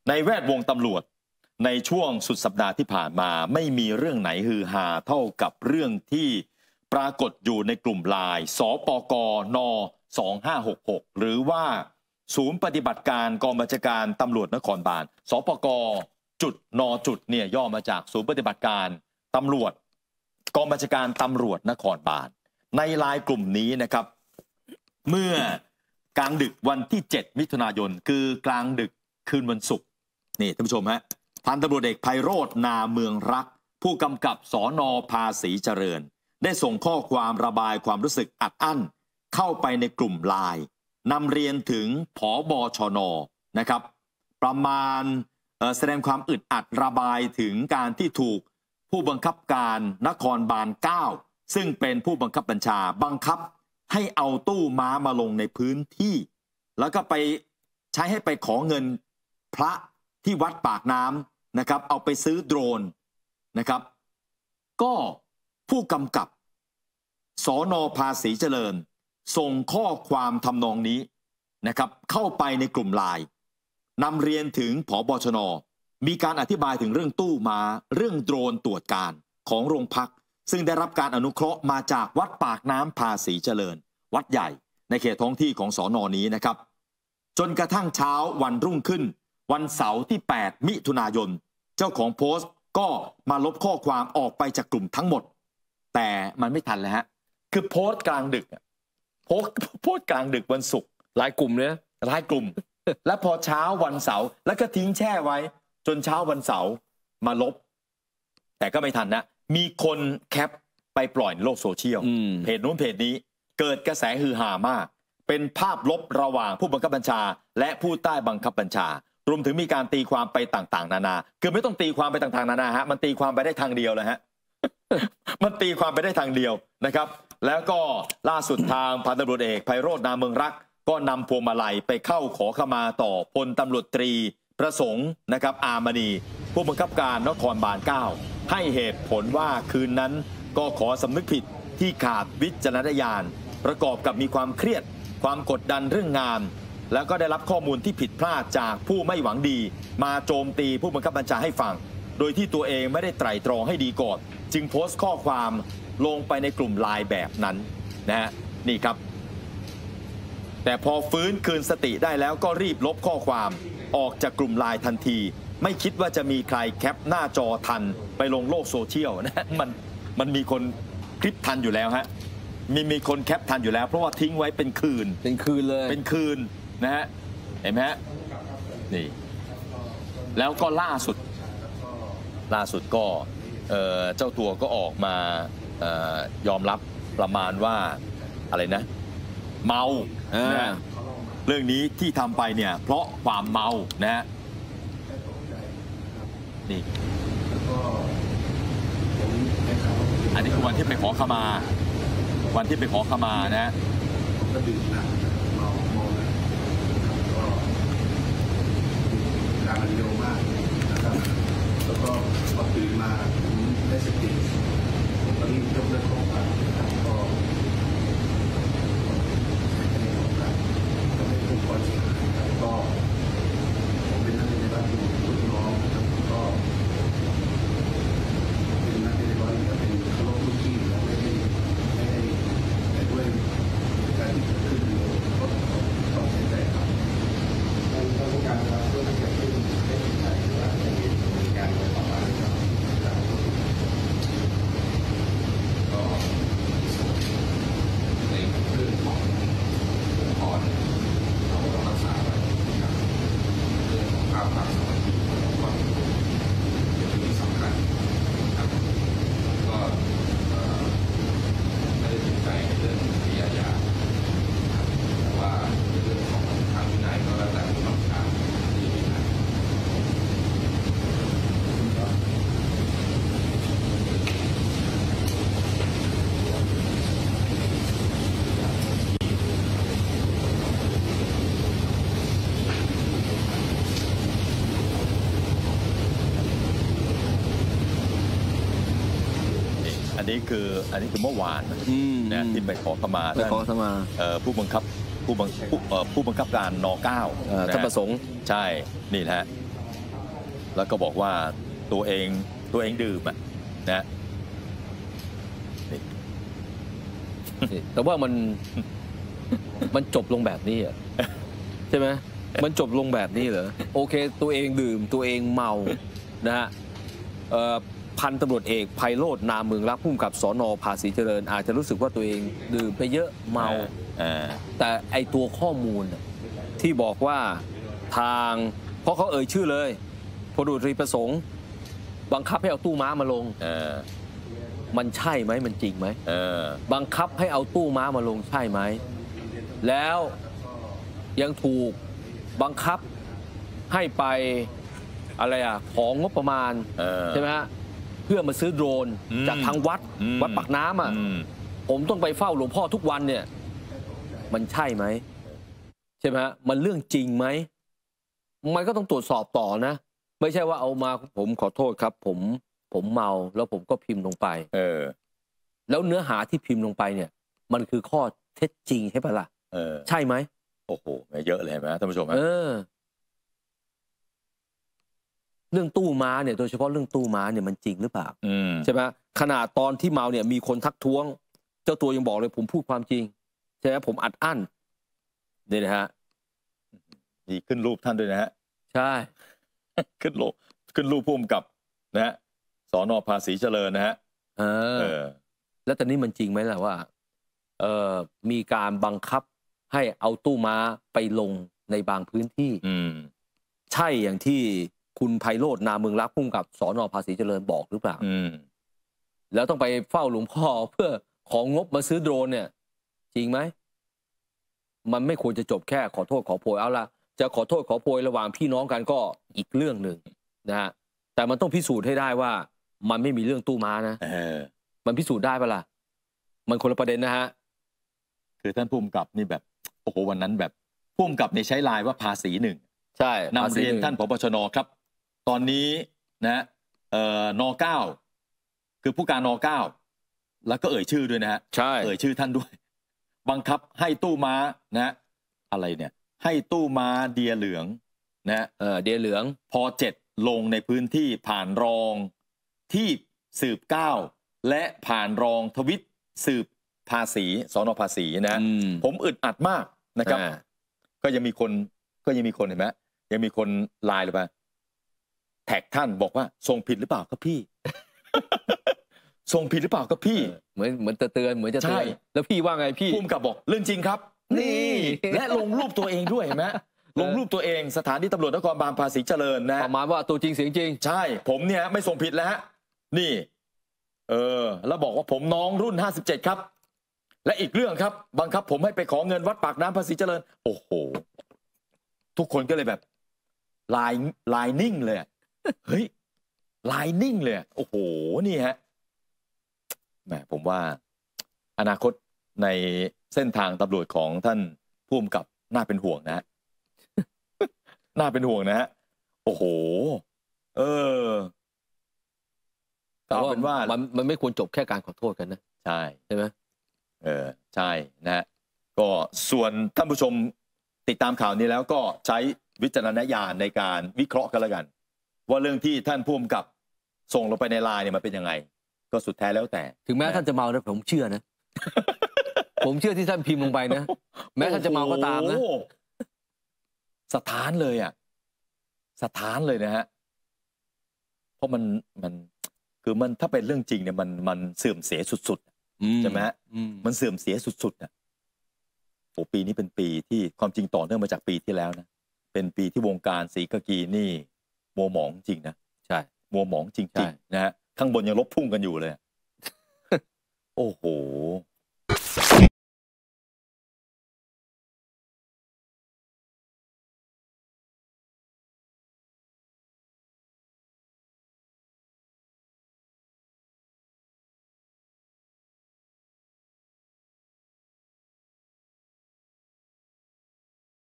ในแวดวงตำรวจในช่วงสุดสัปดาห์ที่ผ่านมาไม่มีเรื่องไหนฮือฮาเท่ากับเรื่องที่ปรากฏอยู่ในกลุ่มไลน์สปกน2566หรือว่าศูนย์ปฏิบัติการกองบัญชาการตำรวจนครบาลสปกจุดนจุดเนี่ยย่อมาจากศูนย์ปฏิบัติการตำรวจกองบัญชาการตำรวจนครบาลในไลน์กลุ่มนี้นะครับเมื่อกลางดึกวันที่7มิถุนายนคือกลางดึกคืนวันศุกร์นี่ท่านผู้ชมฮะพันตำรวจเอกไพโรจน์นาเมืองรักผู้กำกับสน.ภาษีเจริญได้ส่งข้อความระบายความรู้สึกอัดอั้นเข้าไปในกลุ่มไลน์นำเรียนถึงผบชน.นะครับประมาณแสดงความอึดอัดระบายถึงการที่ถูกผู้บังคับการนครบาล9ซึ่งเป็นผู้บังคับบัญชาบังคับให้เอาตู้ม้ามาลงในพื้นที่แล้วก็ไปใช้ให้ไปขอเงินพระที่วัดปากน้ำนะครับเอาไปซื้อโดรนนะครับก็ผู้กำกับสน.ภาษีเจริญส่งข้อความทำนองนี้นะครับเข้าไปในกลุ่มไลน์นำเรียนถึงผบชน.มีการอธิบายถึงเรื่องตู้ม้าเรื่องโดรนตรวจการของโรงพักซึ่งได้รับการอนุเคราะห์มาจากวัดปากน้ำภาษีเจริญวัดใหญ่ในเขตท้องที่ของสน.นี้นะครับจนกระทั่งเช้าวันรุ่งขึ้นวันเสาร์ที่8มิถุนายนเจ้าของโพสต์ก็มาลบข้อความออกไปจากกลุ่มทั้งหมดแต่มันไม่ทันเลยฮะคือโพสต์กลางดึกโพสต์กลางดึกวันศุกร์หลายกลุ่มเนี่ยหลายกลุ่ม และพอเช้าวันเสาร์แล้วก็ทิ้งแช่ไว้จนเช้าวันเสาร์มาลบแต่ก็ไม่ทันนะมีคนแคปไปปล่อยในโลกโซเชียลเพจนู้นเพจนี้เกิดกระแสฮือฮามากเป็นภาพลบระหว่างผู้บังคับบัญชาและผู้ใต้บังคับบัญชารวมถึงมีการตีความไปต่างๆนานาคือไม่ต้องตีความไปต่างๆนานาฮะมันตีความไปได้ทางเดียวเลยฮะ มันตีความไปได้ทางเดียวนะครับแล้วก็ล่าสุดทางพันตำรวจเอกไพโรจน์นาเมืองรักก็นำพวงมาลัยไปเข้าขอขมาต่อพลตำรวจตรีประสงค์นะครับอามณีผู้บังคับการนครบาล9ให้เหตุผลว่าคืนนั้นก็ขอสำนึกผิดที่ขาดวิจารณญาณประกอบกับมีความเครียดความกดดันเรื่องงานแล้วก็ได้รับข้อมูลที่ผิดพลาดจากผู้ไม่หวังดีมาโจมตีผู้บังคับบัญชาให้ฟังโดยที่ตัวเองไม่ได้ไตร่ตรองให้ดีก่อนจึงโพสต์ข้อความลงไปในกลุ่มไลน์แบบนั้นนะฮะนี่ครับแต่พอฟื้นคืนสติได้แล้วก็รีบลบข้อความออกจากกลุ่มไลน์ทันทีไม่คิดว่าจะมีใครแคปหน้าจอทันไปลงโลกโซเชียลนะมันมีคนคลิปทันอยู่แล้วฮะมีคนแคปทันอยู่แล้วเพราะว่าทิ้งไว้เป็นคืนเลยเป็นคืนนะฮะเห็นไหมฮะนี่แล้วก็ล่าสุดก็เจ้าตัวก็ออกมายอมรับประมาณว่าอะไรนะเมานะเรื่องนี้ที่ทำไปเนี่ยเพราะความเมานะฮะนี่อันนี้คือวันที่ไปขอขมานะฮะก็ดื่มหนักเมาก็งานมันเร็วมากนะครับแล้วก็พอตื่นมาได้สติผมก็รีบยกเลิกของการก็ไม่ถูกความเสียหายก็ผมเป็นนักเรียนในบ้านอยู่ลูกน้องก็เป็นนักเรียนในบ้านก็เป็นเคารพรุ่นพี่แล้วไม่ได้แต่ด้วยการที่เกิดขึ้นก็ต้องเสียใจครับต้องการรับเพื่อให้เกิดขึ้นให้เห็นใจว่าจะมีการไปต่อมาครับก็ในเรื่องขององค์กรเราต้องรักษาไว้นะครับเรื่องของภาพลักษณ์สมัยนี้ขององค์กรเป็นที่สำคัญนะครับก็ไม่ได้ติดใจในเรื่องคดีอาญาแต่ว่าในเรื่องของทางวินัยก็แล้วแต่ผู้บังคับที่วินัยอันนี้คือเมื่อวานนะที่ไปขอขมาผู้บังคับการน.9 ท่านประสงค์ใช่นี่นะฮะแล้วก็บอกว่าตัวเองดื่มนะแต่ว่ามันจบลงแบบนี้อ่ะใช่ไหมมันจบลงแบบนี้เหรอโอเคตัวเองดื่มตัวเองเมานะฮะพันตำรวจเอกไพโรจน์นามเมืองรักผู้กำกับสน.ภาษีเจริญอาจจะรู้สึกว่าตัวเองดื่มไปเยอะเมาแต่ไอตัวข้อมูลที่บอกว่าทางเพราะเขาเอ่ยชื่อเลยพลตำรวจตรีประสงค์บังคับให้เอาตู้ม้ามาลงมันใช่ไหมมันจริงไหมบังคับให้เอาตู้ม้ามาลงใช่ไหมแล้วยังถูกบังคับให้ไปอะไรของงบประมาณใช่ไหมฮะเพื่อมาซื้อโดรนจากทางวัดปากน้ำผมต้องไปเฝ้าหลวงพ่อทุกวันเนี่ยมันใช่ไหมใช่ไหมฮะมันเรื่องจริงไหมมันก็ต้องตรวจสอบต่อนะไม่ใช่ว่าเอามาผมขอโทษครับผมเมาแล้วผมก็พิมพ์ลงไปแล้วเนื้อหาที่พิมพ์ลงไปเนี่ยมันคือข้อเท็จจริงใช่ปะล่ะใช่ไหมโอ้โหเยอะเลยไหมท่านผู้ชมเรื่องตู้ม้าเนี่ยโดยเฉพาะเรื่องตู้ม้าเนี่ยมันจริงหรือเปล่าใช่ไหมขนาดตอนที่เมาเนี่ยมีคนทักท้วงเจ้าตัวยังบอกเลยผมพูดความจริงใช่ไหมผมอัดอั้นนี่นะฮะดีขึ้นรูปท่านด้วยนะฮะใช่ขึ้นรูปพุ่มกับนะฮะสน.ภาษีเจริญนะฮะแล้วตอนนี้มันจริงไหมล่ะว่ามีการบังคับให้เอาตู้ม้าไปลงในบางพื้นที่ใช่อย่างที่คุณไพโรจน์นามเมืองรักผู้กำกับสน.ภาษีเจริญบอกหรือเปล่าแล้วต้องไปเฝ้าหลวงพ่อเพื่อของงบมาซื้อโดรนเนี่ยจริงไหมมันไม่ควรจะจบแค่ขอโทษขอโพยเอาละจะขอโทษขอโพยระหว่างพี่น้องกันก็อีกเรื่องหนึ่งนะฮะแต่มันต้องพิสูจน์ให้ได้ว่ามันไม่มีเรื่องตู้ม้านะมันพิสูจน์ได้ปะล่ะมันคนละประเด็นนะฮะคือท่านผู้กำกับนี่แบบโอ้โหวันนั้นแบบผู้กำกับนี่ใช้ไลน์ว่าภาษีหนึ่งใช่นำเรียนท่านผบ.ชน.ครับตอนนี้นะน.9คือผู้การน.9แล้วก็เอ่ยชื่อด้วยนะฮะใช่เอ่ยชื่อท่านด้วยบังคับให้ตู้ม้านะอะไรเนี่ยให้ตู้ม้าเดียเหลืองนะเดียเหลืองพ.7ลงในพื้นที่ผ่านรองที่สืบ9และผ่านรองทวิตสืบภาษีสน.ภาษีนะผมอึดอัดมากนะครับก็ยังมีคนเห็นไหมยังมีคนไลน์เลยป่ะแท็กท่านบอกว่าส่งผิดหรือเปล่าครับพี่ส่งผิดหรือเปล่าครับพี่เหมือนเตือนเหมือนจะเตือนแล้วพี่ว่าไงพี่ภูมิกับบอกเรื่องจริงครับนี่และลงรูปตัวเองด้วยเห็นไหมลงรูปตัวเองสถานีตำรวจนครบาลภาษีเจริญนะประมาณว่าตัวจริงเสียงจริงใช่ผมเนี่ยไม่ส่งผิดแล้วฮะนี่แล้วบอกว่าผมน้องรุ่น57ครับและอีกเรื่องครับบังคับผมให้ไปขอเงินวัดปากน้ำภาษีเจริญโอ้โหทุกคนก็เลยแบบลายนิ่งเลยเฮ้ยลายนิ่งเลยโอ้โหนี่ฮะแหมผมว่าอนาคตในเส้นทางตำรวจของท่านผู้กำกับน่าเป็นห่วงนะน่าเป็นห่วงนะฮะโอ้โหแต่ว่ามันไม่ควรจบแค่การขอโทษกันนะใช่ไหมใช่นะฮะก็ส่วนท่านผู้ชมติดตามข่าวนี้แล้วก็ใช้วิจารณญาณในการวิเคราะห์กันแล้วกันว่าเรื่องที่ท่านผู้กำกับส่งลงไปในไลน์เนี่ยมันเป็นยังไงก็สุดแท้แล้วแต่ถึงแม้ท่านจะเมาแล้วผมเชื่อนะ ผมเชื่อที่ท่านพิมพ์ลงไปนะแม้ท่านจะเมาก็ตามนะสถานเลยสถานเลยนะฮะเพราะมันคือมันถ้าเป็นเรื่องจริงเนี่ยมันเสื่อมเสียสุดๆใช่ไหมมันเสื่อมเสียสุดๆโอ้ปีนี้เป็นปีที่ความจริงต่อเนื่องมาจากปีที่แล้วนะเป็นปีที่วงการศรีกากีนี่มัวหมองจริงนะใช่มัวหมองจริงๆนะฮะข้างบนยังลบพุ่งกันอยู่เลยโอ้โห